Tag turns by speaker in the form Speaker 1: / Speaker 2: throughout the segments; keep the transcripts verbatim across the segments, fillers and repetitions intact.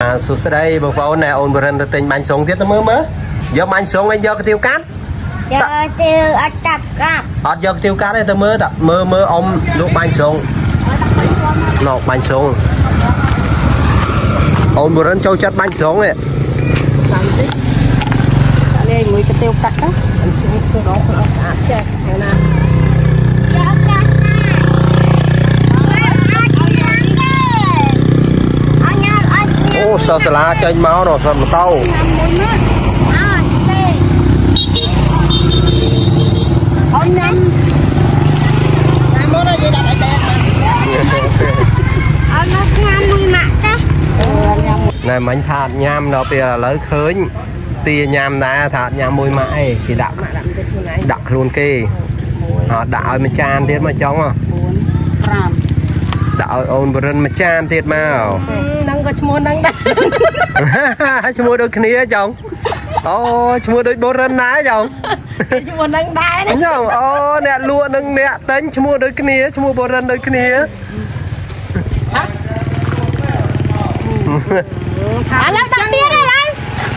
Speaker 1: Bà xuống xe đây bà pháo nè ôn bà rần tình bánh sống tiết nó mơ mơ. Giờ bánh sống anh do cái tiêu cát.
Speaker 2: Giờ tiêu ở chập cặp.
Speaker 1: Ở do cái tiêu cát đây ta mơ ta mơ mơ ông lúc bánh sống. Nó bánh sống. Ôn bà rần châu chất bánh sống này.
Speaker 3: Đây mới cái tiêu cát đó. Anh xuống xuống đó nó sạch chơi. Thế nào.
Speaker 1: Ô sao xà la chênh máu rồi sao mà tao. Này mình thạt nham đó bây giờ lấy khơi tia nham đã thạt nham mùi mãi thì đặt đặt luôn kì họ đạo mình chan tiết mà trong à đạo ôn bờ rừng mà chan tiết mà
Speaker 3: đang có mua đang đặt
Speaker 1: mua đôi kia chồng ô mua đôi bờ rừng ná chồng
Speaker 3: mua đang đai đấy
Speaker 1: chồng ô nè lụa nâng nè tính mua đôi kia mua bờ rừng đôi kia
Speaker 3: à lên đặt tiền này lên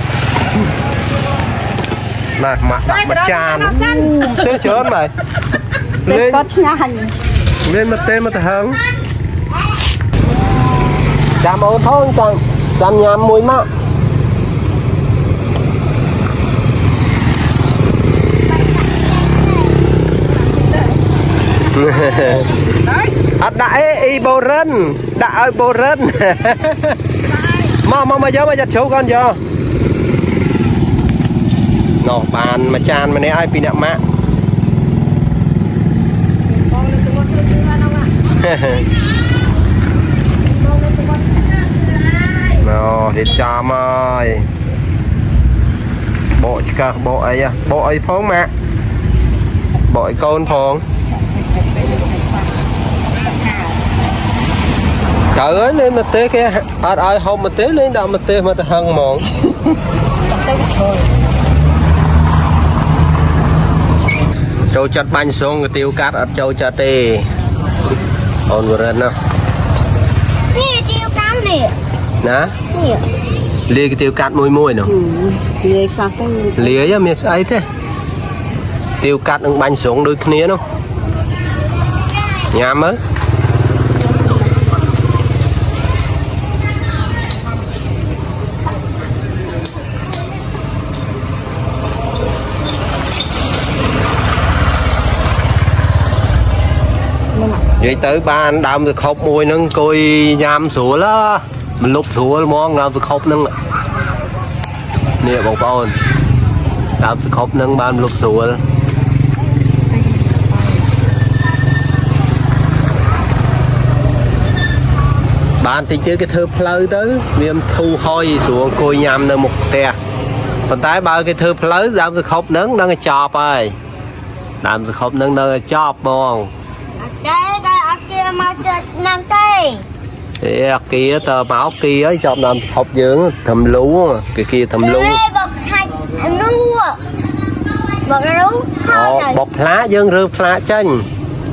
Speaker 1: này mặt mặt chan chơi chớn mày
Speaker 3: lên có hành
Speaker 1: lên mặt tên mặt hứng chạm ô thôi chạm chạm nhám mùi mạ ắt đại y bồ rân đại bồ rân mà mà mà giờ mà giật số con giờ nó bàn mà chan mà nè ai pin mạ nó thịt chàm ơi bộ cả bộ ấy bộ ấy phong mạ bộ con phong trời ơi lên mà tê kia ai ai hôm mà tê lên đạo mà tê mà ta hăng mòn châu chặt bánh xuống người tiêu cát ở châu chặt đi ôn vừa lên nào
Speaker 2: Nè tiêu cát nè
Speaker 1: nè lia cái tiêu cát môi môi nào
Speaker 3: lia cát
Speaker 1: lia chứ miệt ấy thế tiêu cát ứng bánh xuống đôi kia đâu nhám á vậy tới ba anh đam được khóc mùi nâng coi nhám sủa đó mình lúc sủa món nào được khóc nâng nè bọc ôn đam được khóc nâng ba lúc sủa bạn thì chơi cái thơ pleu tới viêm thu hoi xuống coi nhám nâng một tè còn tái bao cái thơ pleu đam được khóc nâng nâng cái chọp ơi đam được khóc nâng nâng cái chọp bông
Speaker 2: kia mau chơi năm cây
Speaker 1: Ê, kia tờ máu kia ấy chọn làm học dưỡng thầm lú cái kia thầm lú
Speaker 2: bọc thạch nua bọc lú
Speaker 1: ờ, bọc lá dương rư lá chân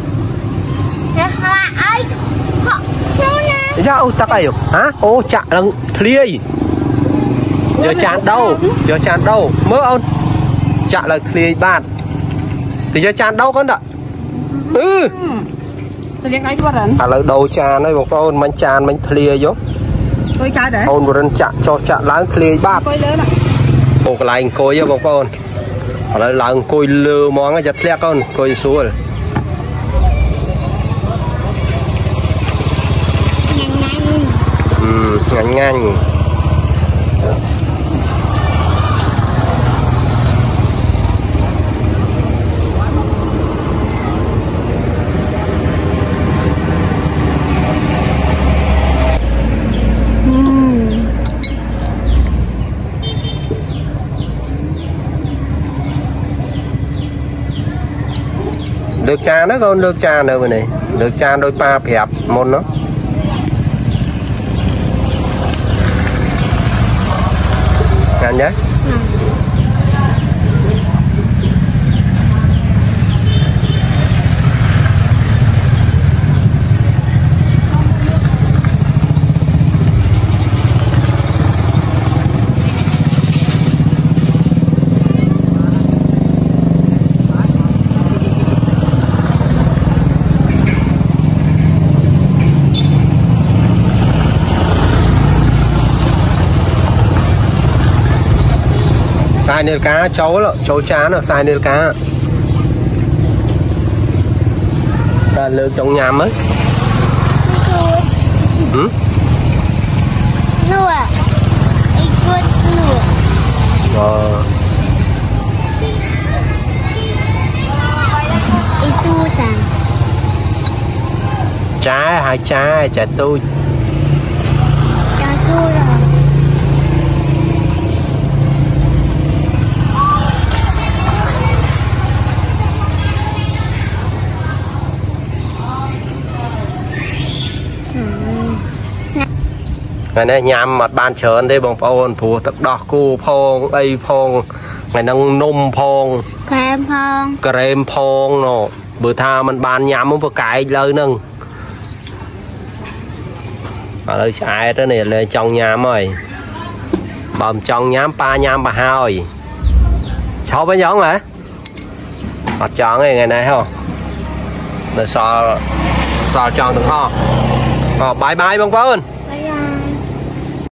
Speaker 2: lá ấy họ nè
Speaker 1: sao tắc ấy hả ô chạ lần thliê giờ chán đâu giờ chán đâu mơ ôn chạ là thliê bạn thì giờ chán đâu con ạ ừ à lợi đầu trà này một con mình tràn mình thlia vô ôn một lần chạm cho chạm láng thlia bát một lại coi vô một con lại láng coi lừa món cái giật lẹ con coi xuống nhanh nhanh được trà nó con được trà nữa này được trà đôi ba phẹp môn nó ngàn nhé xài nêu cá cháu là cháu chán là xài nêu cá là lượt trong nhà mới ừ?
Speaker 2: Nua ikut nua
Speaker 1: Ờ.
Speaker 2: itu tang
Speaker 1: Trái hai trái trái tôi
Speaker 2: yang tu lah
Speaker 1: ngày nay nhằm mặt bàn chớn đây bằng phôn phù thật đỏ cu phong đây phong ngày nâng nôm phong
Speaker 2: kem phong
Speaker 1: kem phong nó bữa tha mình bàn nhằm một cái lời nâng ở đây ai đó này là trong nhám rồi bầm trong nhám ba nhám bà hai cháu với giống hả họ chọn ngày này không rồi so so chọn từng ho bye bye bông phôn